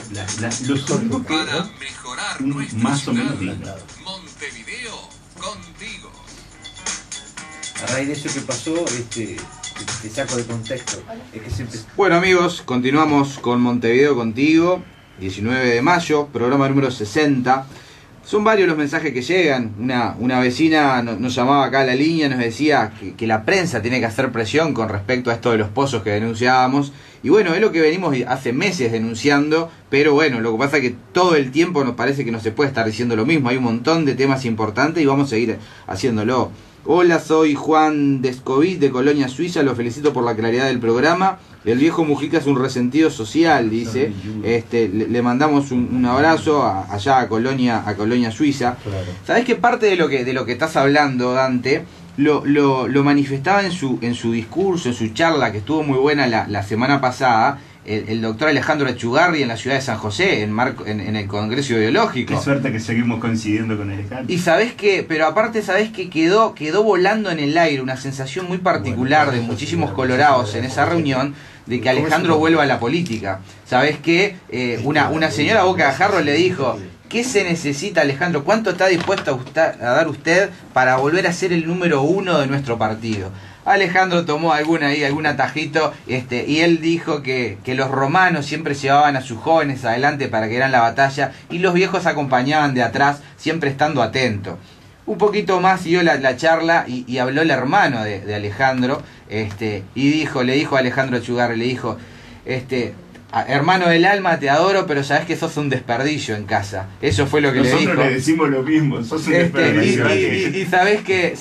los únicos que más o menos dignos. Montevideo contigo. A raíz de eso que pasó, te saco de contexto. Es que se empezó... Bueno amigos, continuamos con Montevideo contigo, 19 de mayo, programa número 60. Son varios los mensajes que llegan. Una vecina nos llamaba acá a la línea, nos decía que la prensa tiene que hacer presión con respecto a esto de los pozos que denunciábamos. Y bueno, es lo que venimos hace meses denunciando, pero bueno, lo que pasa es que todo el tiempo nos parece que no se puede estar diciendo lo mismo. Hay un montón de temas importantes y vamos a seguir haciéndolo. Hola, soy Juan Descovit de Colonia, Suiza. Lo felicito por la claridad del programa. El viejo Mujica es un resentido social, dice. Le mandamos un abrazo allá a Colonia, Suiza. Claro. ¿Sabés qué parte de lo que estás hablando, Dante? Lo manifestaba en su discurso, en su charla, que estuvo muy buena la semana pasada, el doctor Alejandro Echugarri en la ciudad de San José, en el Congreso Biológico. Qué suerte que seguimos coincidiendo con Alejandro. Y sabés que, pero aparte sabés que quedó volando en el aire una sensación muy particular de muchísimos colorados en esa reunión, de que Alejandro vuelva a la política. Sabés que una señora boca de jarro le dijo: ¿qué se necesita, Alejandro? ¿Cuánto está dispuesto a dar usted para volver a ser el número 1 de nuestro partido? Alejandro tomó algún atajito, y él dijo que los romanos siempre llevaban a sus jóvenes adelante para que dieran la batalla y los viejos acompañaban de atrás, siempre estando atentos. Un poquito más siguió la charla y habló el hermano de Alejandro, y le dijo a Alejandro Echugarri, le dijo, hermano del alma, te adoro, pero sabes que sos un desperdicio en casa. Eso fue lo que le dijo. Nosotros le decimos lo mismo, sos un desperdicio. Y sabes que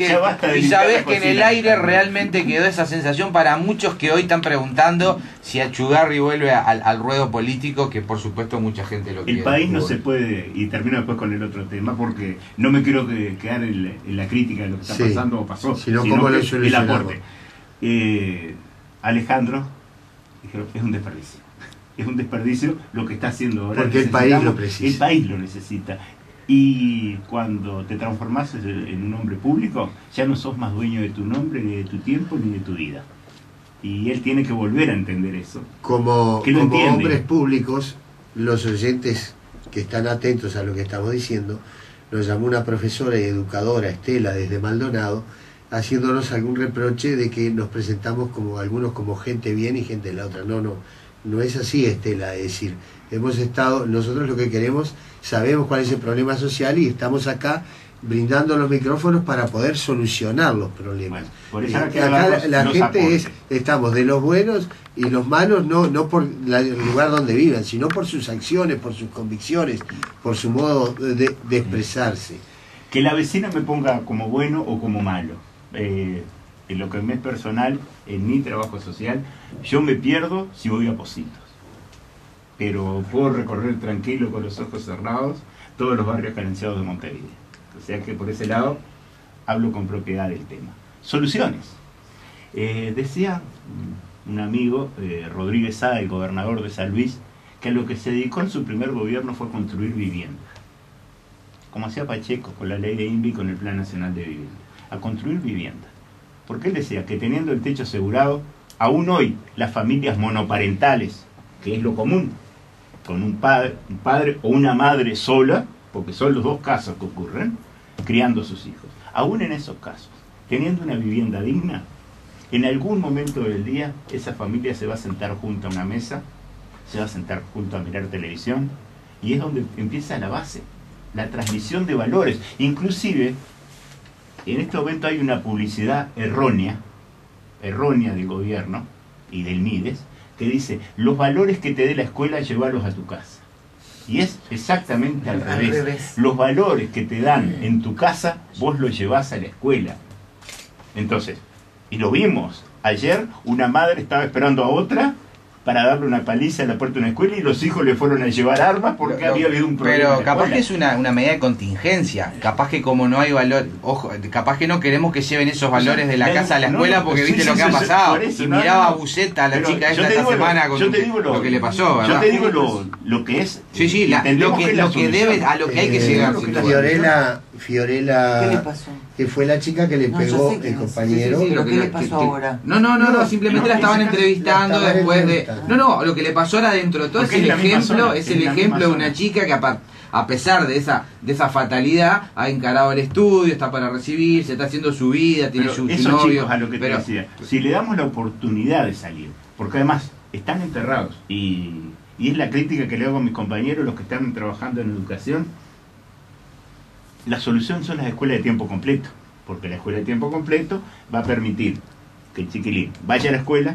en el aire realmente quedó esa sensación para muchos que hoy están preguntando si Echugarri vuelve al ruedo político, que por supuesto mucha gente lo quiere. El país no se puede, y termino después con el otro tema, porque no me quiero quedar en la crítica de lo que está pasando o pasó, sino que el aporte. Alejandro es un desperdicio. Es un desperdicio lo que está haciendo ahora. Porque el país lo precisa. El país lo necesita. Y cuando te transformas en un hombre público, ya no sos más dueño de tu nombre, ni de tu tiempo, ni de tu vida. Y él tiene que volver a entender eso. Como hombres públicos, los oyentes que están atentos a lo que estamos diciendo, nos llamó una profesora y educadora, Estela, desde Maldonado, haciéndonos algún reproche de que nos presentamos algunos como gente bien y gente de la otra. No es así, Estela. Es decir, nosotros lo que queremos, sabemos cuál es el problema social y estamos acá brindando los micrófonos para poder solucionar los problemas. Bueno, por eso acá la gente estamos de los buenos y los malos, no por el lugar donde vivan, sino por sus acciones, por sus convicciones, por su modo de expresarse. Que la vecina me ponga como bueno o como malo. En lo que me es personal, en mi trabajo social, yo me pierdo si voy a Pocitos, pero puedo recorrer tranquilo con los ojos cerrados todos los barrios carenciados de Montevideo. O sea que por ese lado hablo con propiedad del tema. Soluciones. Decía un amigo, Rodríguez Sá, el gobernador de San Luis, que a lo que se dedicó en su primer gobierno fue construir vivienda, como hacía Pacheco con la ley de INVI y con el Plan Nacional de Vivienda, a construir vivienda. Porque él decía que teniendo el techo asegurado, aún hoy las familias monoparentales, que es lo común, con un padre o una madre sola, porque son los dos casos que ocurren, criando a sus hijos, aún en esos casos, teniendo una vivienda digna, en algún momento del día esa familia se va a sentar junto a una mesa, se va a sentar junto a mirar televisión, y es donde empieza la base, la transmisión de valores. Inclusive en este momento hay una publicidad errónea del gobierno y del MIDES, que dice: los valores que te dé la escuela, llévalos a tu casa. Y es exactamente al revés. Los valores que te dan en tu casa, vos los llevás a la escuela. Entonces, y lo vimos ayer, una madre estaba esperando a otra para darle una paliza a la puerta de una escuela y los hijos le fueron a llevar armas porque había habido un problema. Pero capaz que es una medida de contingencia. Capaz que como no hay valor, ojo, capaz que no queremos que lleven esos valores de la casa a la escuela porque viste lo que ha pasado. Y miraba a Buceta, a la chica esta semana, con lo que le pasó, ¿verdad? Yo te digo lo que es. Sí, lo que debe, a lo que hay que llegar. Fiorella, ¿Qué le pasó? que fue la chica que le No, pegó yo sé quién el es. compañero. Sí, sí, sí, ¿qué le pasó ahora? No, simplemente la estaban entrevistando la estaban después de... entrevistando. No, lo que le pasó era dentro de todo es Porque el es la misma ejemplo, zona, es es el la ejemplo misma de una zona. chica que a pesar de esa fatalidad ha encarado el estudio, está para recibirse, está haciendo su vida, tiene Pero su esos novio. chicos, a lo que te decía, si le damos la oportunidad de salir, porque además están enterrados, y es la crítica que le hago a mis compañeros, los que están trabajando en educación, la solución son las escuelas de tiempo completo, porque la escuela de tiempo completo va a permitir que el chiquilín vaya a la escuela,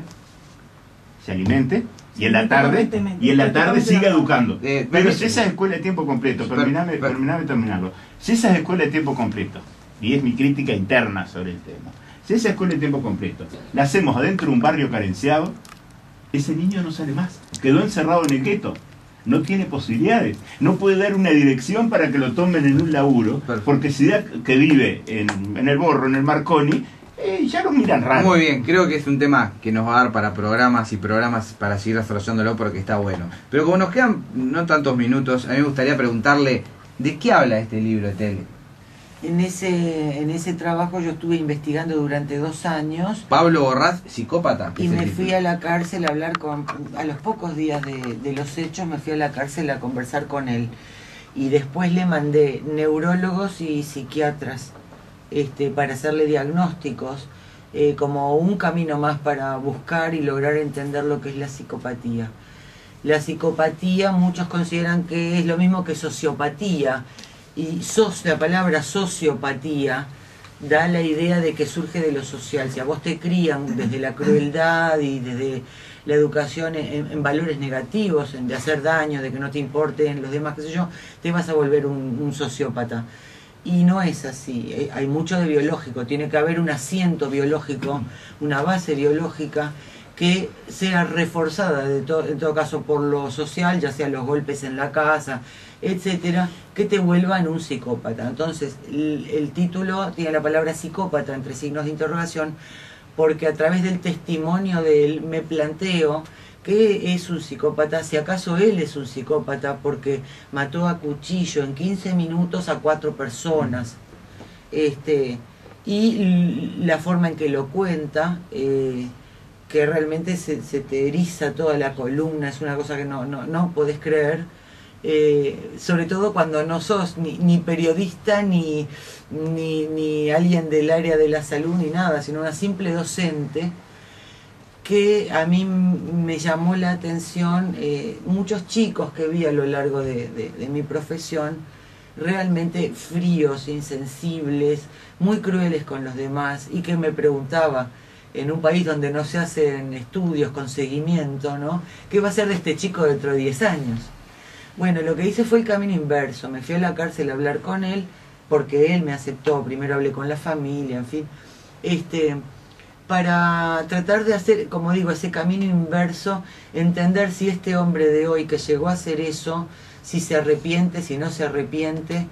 se alimente, y en la tarde siga educando. Pero si esas escuelas de tiempo completo, terminame terminarlo, si esas escuelas de tiempo completo, y es mi crítica interna sobre el tema, si esa escuela de tiempo completo la hacemos adentro de un barrio carenciado, ese niño no sale más, quedó encerrado en el gueto, no tiene posibilidades, no puede dar una dirección para que lo tomen en un laburo, porque si da que vive en el Borro, en el Marconi, ya lo miran raro. Muy bien, creo que es un tema que nos va a dar para programas y programas para seguir desarrollándolo porque está bueno. Pero como nos quedan no tantos minutos, a mí me gustaría preguntarle, ¿de qué habla este libro, Etel? En ese trabajo yo estuve investigando durante 2 años. Pablo Borrás, psicópata. Y me fui a la cárcel a hablar a los pocos días de los hechos, me fui a la cárcel a conversar con él. Y después le mandé neurólogos y psiquiatras para hacerle diagnósticos, como un camino más para buscar y lograr entender lo que es la psicopatía. La psicopatía muchos consideran que es lo mismo que sociopatía, y la palabra sociopatía da la idea de que surge de lo social. Si a vos te crían desde la crueldad y desde la educación en valores negativos, de hacer daño, de que no te importen los demás, qué sé yo, te vas a volver un sociópata. Y no es así, hay mucho de biológico, tiene que haber un asiento biológico, una base biológica que sea reforzada en todo caso por lo social, ya sea los golpes en la casa, etcétera, que te vuelvan un psicópata. Entonces el título tiene la palabra psicópata entre signos de interrogación, porque a través del testimonio de él me planteo que es un psicópata, si acaso él es un psicópata, porque mató a cuchillo en 15 minutos a 4 personas, y la forma en que lo cuenta, que realmente se te eriza toda la columna, es una cosa que no podés creer, sobre todo cuando no sos ni periodista, ni alguien del área de la salud, ni nada, sino una simple docente, que a mí me llamó la atención muchos chicos que vi a lo largo de mi profesión, realmente fríos, insensibles, muy crueles con los demás, y que me preguntaba, en un país donde no se hacen estudios con seguimiento, ¿no? ¿Qué va a ser de este chico dentro de 10 años? Bueno, lo que hice fue el camino inverso, me fui a la cárcel a hablar con él, porque él me aceptó, primero hablé con la familia, en fin, para tratar de hacer, como digo, ese camino inverso, entender si este hombre de hoy que llegó a hacer eso, si se arrepiente, si no se arrepiente.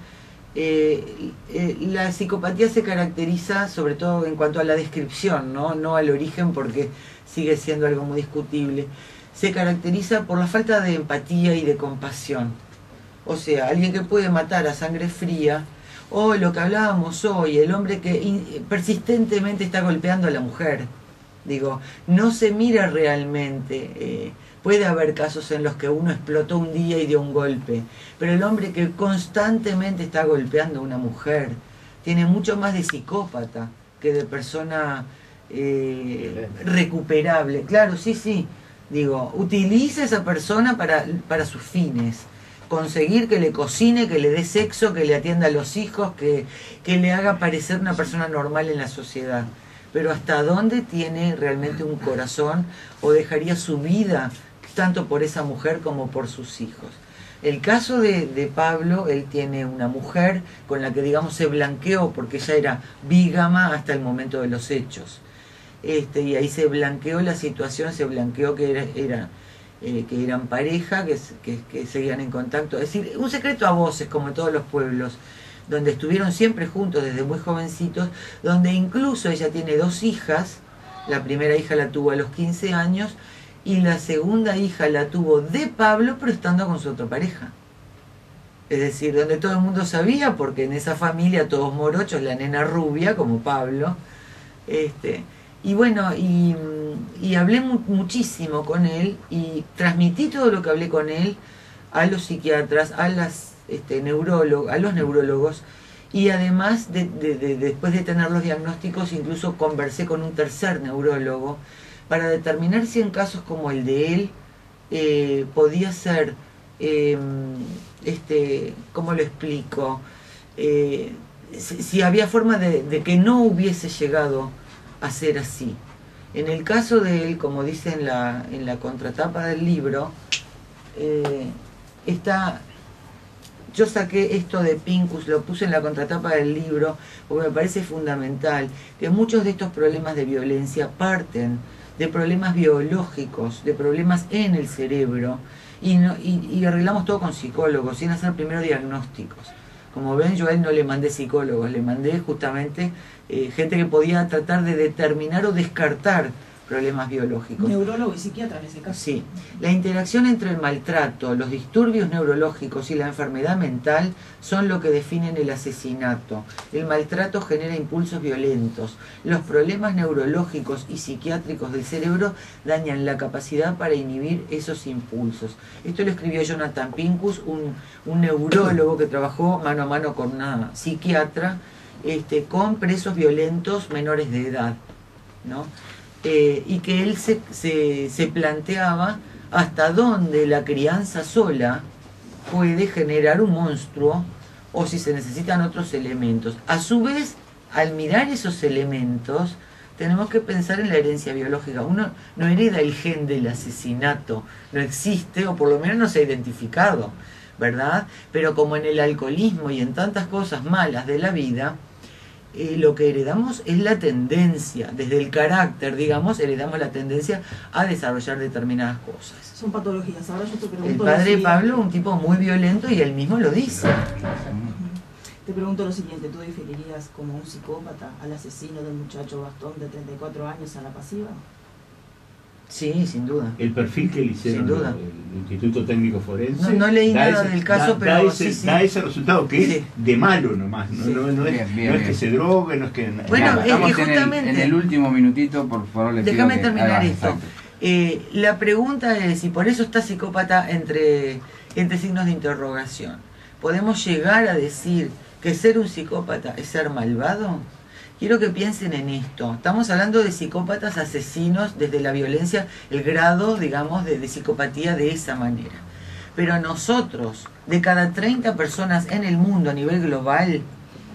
La psicopatía se caracteriza sobre todo en cuanto a la descripción, no al origen, porque sigue siendo algo muy discutible. Se caracteriza por la falta de empatía y de compasión. O sea, alguien que puede matar a sangre fría, o lo que hablábamos hoy, el hombre que persistentemente está golpeando a la mujer. Digo, no se mira realmente. Puede haber casos en los que uno explotó un día y dio un golpe, pero el hombre que constantemente está golpeando a una mujer tiene mucho más de psicópata que de persona recuperable. Claro, sí. Digo, utiliza a esa persona para sus fines. Conseguir que le cocine, que le dé sexo, que le atienda a los hijos, que le haga parecer una persona normal en la sociedad. Pero ¿hasta dónde tiene realmente un corazón o dejaría su vida tanto por esa mujer como por sus hijos? El caso de Pablo, él tiene una mujer con la que, digamos, se blanqueó porque ella era bígama hasta el momento de los hechos. Y ahí se blanqueó la situación, se blanqueó que eran pareja, que seguían en contacto. Es decir, un secreto a voces, como en todos los pueblos, donde estuvieron siempre juntos desde muy jovencitos, donde incluso ella tiene 2 hijas, la primera hija la tuvo a los 15 años, y la segunda hija la tuvo de Pablo, pero estando con su otra pareja. Es decir, donde todo el mundo sabía, porque en esa familia todos morochos, la nena rubia, como Pablo. Y bueno, y hablé muchísimo con él y transmití todo lo que hablé con él a los psiquiatras, a los neurólogos, y además después de tener los diagnósticos incluso conversé con un tercer neurólogo para determinar si en casos como el de él podía ser, ¿cómo lo explico? Si había forma de que no hubiese llegado a ser así. En el caso de él, como dice en la contratapa del libro, yo saqué esto de Pincus, lo puse en la contratapa del libro, porque me parece fundamental que muchos de estos problemas de violencia parten de problemas biológicos, de problemas en el cerebro, y arreglamos todo con psicólogos, sin hacer primero diagnósticos. Como ven, yo a él no le mandé psicólogos, le mandé justamente gente que podía tratar de determinar o descartar problemas biológicos. Neurólogo y psiquiatra en ese caso. Sí. La interacción entre el maltrato, los disturbios neurológicos y la enfermedad mental son lo que definen el asesinato. El maltrato genera impulsos violentos. Los problemas neurológicos y psiquiátricos del cerebro dañan la capacidad para inhibir esos impulsos. Esto lo escribió Jonathan Pincus, un neurólogo que trabajó mano a mano con una psiquiatra con presos violentos menores de edad, ¿no? Y que él se planteaba hasta dónde la crianza sola puede generar un monstruo o si se necesitan otros elementos. A su vez, al mirar esos elementos, tenemos que pensar en la herencia biológica. Uno no hereda el gen del asesinato, no existe, o por lo menos no se ha identificado, ¿verdad? Pero como en el alcoholismo y en tantas cosas malas de la vida, lo que heredamos es la tendencia, desde el carácter, digamos, heredamos la tendencia a desarrollar determinadas cosas. Son patologías. Ahora yo te pregunto. El padre Pablo, un tipo muy violento, y él mismo lo dice. Te pregunto lo siguiente: ¿tú definirías como un psicópata al asesino del muchacho Bastón de 34 años a la pasiva? Sí, sin duda. El perfil que le hicieron el Instituto Técnico Forense. No leí nada del caso, pero da ese resultado que es de malo nomás. No es que se drogue, no es que. Bueno, estamos justamente. en el último minutito, por favor, les déjame pido terminar esto. La pregunta es, y por eso está psicópata entre signos de interrogación. ¿Podemos llegar a decir que ser un psicópata es ser malvado? Quiero que piensen en esto. Estamos hablando de psicópatas asesinos desde la violencia, el grado, digamos, de psicopatía de esa manera. Pero nosotros, de cada 30 personas en el mundo a nivel global,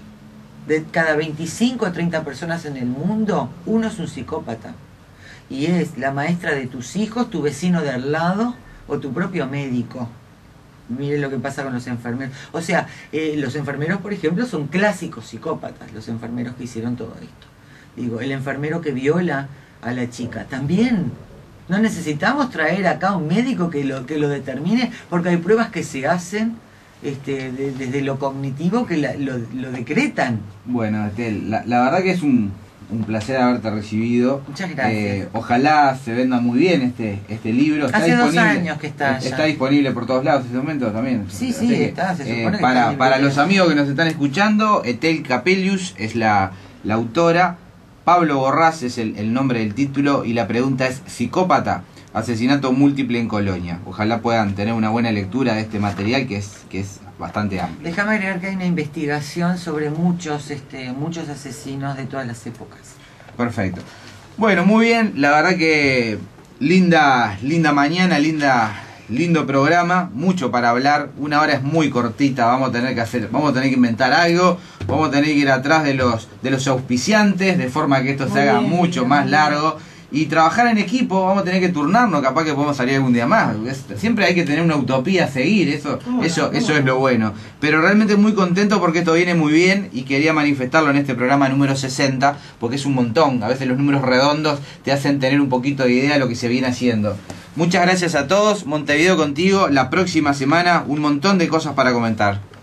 de cada 25 o 30 personas en el mundo, uno es un psicópata. Y es la maestra de tus hijos, tu vecino de al lado o tu propio médico. Miren lo que pasa con los enfermeros. O sea, los enfermeros, por ejemplo, son clásicos psicópatas, los enfermeros que hicieron todo esto. Digo, el enfermero que viola a la chica, también. No necesitamos traer acá un médico que lo determine, porque hay pruebas que se hacen desde lo cognitivo que lo decretan. Bueno, Estel, la verdad que es un placer haberte recibido. Muchas gracias. Ojalá se venda muy bien este libro. Hace 2 años que está ya. Está disponible por todos lados en este momento también. Sí, está. Se supone que para los amigos que nos están escuchando, Estel Capelius es la autora. Pablo Borrás es el nombre del título, y la pregunta es: ¿psicópata? Asesinato múltiple en Colonia. Ojalá puedan tener una buena lectura de este material que es bastante amplio. Déjame agregar que hay una investigación sobre muchos asesinos de todas las épocas. Perfecto. Bueno, muy bien. La verdad que linda mañana, lindo programa. Mucho para hablar. 1 hora es muy cortita. Vamos a tener que inventar algo. Vamos a tener que ir atrás de los auspiciantes, de forma que esto se haga mucho más largo. Y trabajar en equipo, vamos a tener que turnarnos, capaz que podemos salir algún día más. Siempre hay que tener una utopía a seguir, eso es lo bueno. Pero realmente muy contento porque esto viene muy bien y quería manifestarlo en este programa número 60, porque es un montón. A veces los números redondos te hacen tener un poquito de idea de lo que se viene haciendo. Muchas gracias a todos. Montevideo contigo. La próxima semana un montón de cosas para comentar.